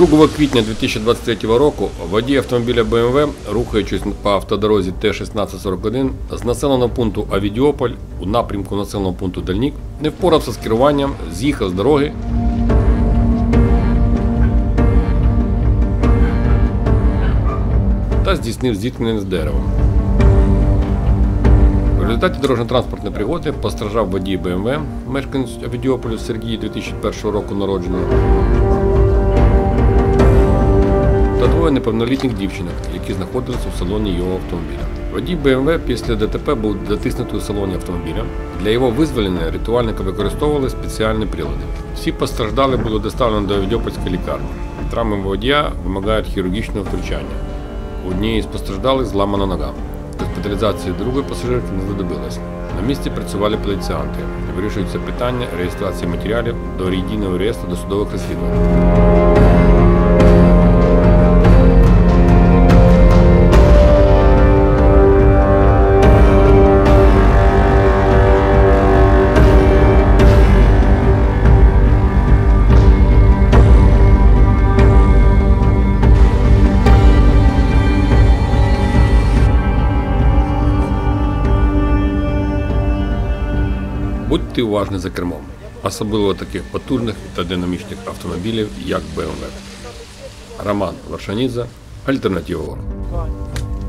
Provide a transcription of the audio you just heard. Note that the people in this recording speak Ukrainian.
2 квітня 2023 року водій автомобіля BMW, рухаючись по автодорозі Т-1641 з населеного пункту Авідіополь у напрямку населеного пункту Дальнік, не впорався з керуванням, з'їхав з дороги та здійснив зіткнення з деревом. В результаті дорожньо-транспортної пригоди постраждав водій BMW, мешканець Авідіополю Сергій 2001 року народження, та двоє неповнолітніх дівчинок, які знаходилися у салоні його автомобіля. Водій BMW після ДТП був затиснутий у салоні автомобіля. Для його визволення рятувальники використовували спеціальні прилади. Всі постраждалі були доставлені до Авідіопольської лікарні. Травми водія вимагають хірургічного втручання. У однієї з постраждалих зламана нога. Госпіталізації другої пасажирки не знадобилось. На місці працювали поліціянти. Вирішується питання реєстрації матеріалів до єдиного реєстру досудових розслідувань. Будьте уважні за кермом, особливо таких потужних та динамічних автомобілів, як BMW. Роман Варшанідзе, Альтернатива.org.